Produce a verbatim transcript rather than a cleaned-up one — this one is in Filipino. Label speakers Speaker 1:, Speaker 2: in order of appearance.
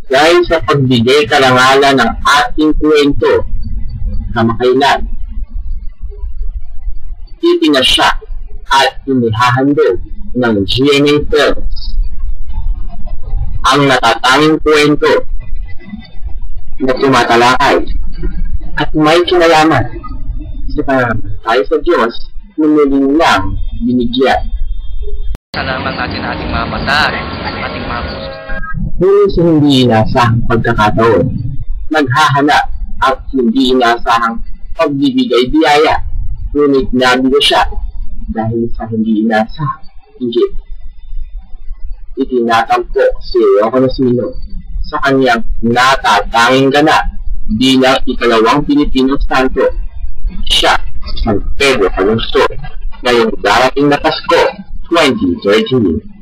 Speaker 1: dahil sa pagbigay karangalan ng ating kwento kamakailan. Ipinasya at inihahandog ng G M A Films ang natatanging kwento na tumatalakay at may kinalaman sa tayo sa Diyos na muling lang binigyan.
Speaker 2: Salamat natin ating mga mata, ating mga puso.
Speaker 1: Ngunit sa hindi inasahang pagkakataon, naghahanap at hindi inasahang pagbibigay biyaya, ngunit nabigo siya dahil sa hindi inasahang inggit. Itinatampo si Rocco Nacino sa kanyang natatanging ganap bilang ikalawang Pilipino santo. Siya si San Pedro Calungsod ngayong darating na Pasko twenty thirteen.